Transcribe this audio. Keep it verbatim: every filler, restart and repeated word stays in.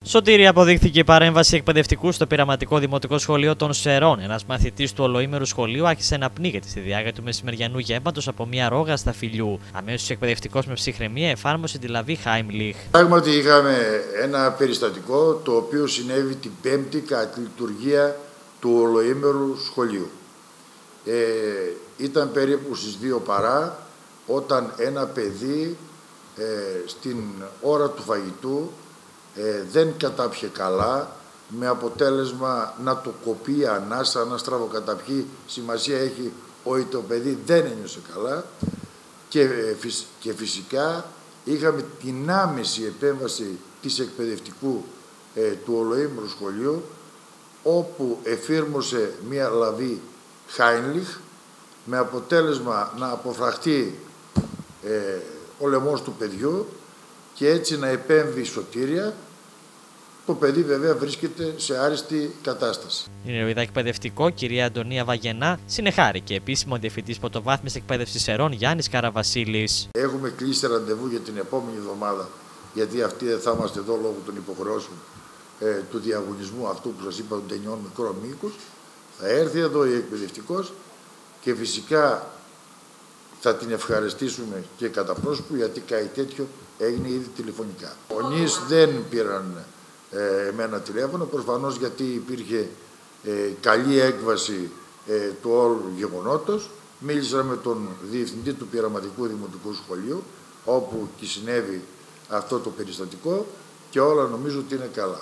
Σωτήρη, αποδείχθηκε η παρέμβαση εκπαιδευτικού στο πειραματικό δημοτικό σχολείο των Σερών. Ένας μαθητής του ολοήμερου σχολείου άρχισε να πνίγεται στη διάρκεια του μεσημεριανού γεύματος από μια ρόγα σταφυλιού. Αμέσως ο εκπαιδευτικός με ψυχραιμία εφάρμοσε τη λαβή Χάιμλιχ. Πράγματι, είχαμε ένα περιστατικό το οποίο συνέβη την Πέμπτη κατά τη λειτουργία του ολοήμερου σχολείου. Ε, ήταν περίπου στις δύο παρά όταν ένα παιδί ε, στην ώρα του φαγητού Ε, δεν κατάπιε καλά, με αποτέλεσμα να το κοπεί η ανάσα, να στραβοκαταπιεί. Σημασία έχει ότι το παιδί δεν ένιωσε καλά και, ε, φυσ, και φυσικά είχαμε την άμεση επέμβαση της εκπαιδευτικού ε, του ολοήμερου σχολείου, όπου εφήρμοσε μία λαβή Χάιμλιχ με αποτέλεσμα να αποφραχτεί ε, ο λαιμός του παιδιού και έτσι να επέμβει σωτήρια. Το παιδί βέβαια βρίσκεται σε άριστη κατάσταση. Η νεροειδά εκπαιδευτικό, κυρία Αντωνία Βαγενά, συνεχάρηκε επίσημο διευθυντής πρωτοβάθμιας εκπαίδευσης Σερών Γιάννης Καραβασίλης. Έχουμε κλείσει ραντεβού για την επόμενη εβδομάδα, γιατί αυτοί δεν θα είμαστε εδώ λόγω των υποχρεώσεων ε, του διαγωνισμού αυτού που σας είπα, των ταινιών μικρών μήκους. Θα έρθει εδώ η εκπαιδευτικός και φυσικά θα την ευχαριστήσουμε και κατά πρόσωπο, γιατί κάτι τέτοιο έγινε ήδη τηλεφωνικά. Οι γονείς δεν πήραν ε, εμένα τηλέφωνο, προφανώς γιατί υπήρχε ε, καλή έκβαση ε, του όλου γεγονότος. Μίλησα με τον διευθυντή του πειραματικού δημοτικού σχολείου, όπου και συνέβη αυτό το περιστατικό, και όλα νομίζω ότι είναι καλά.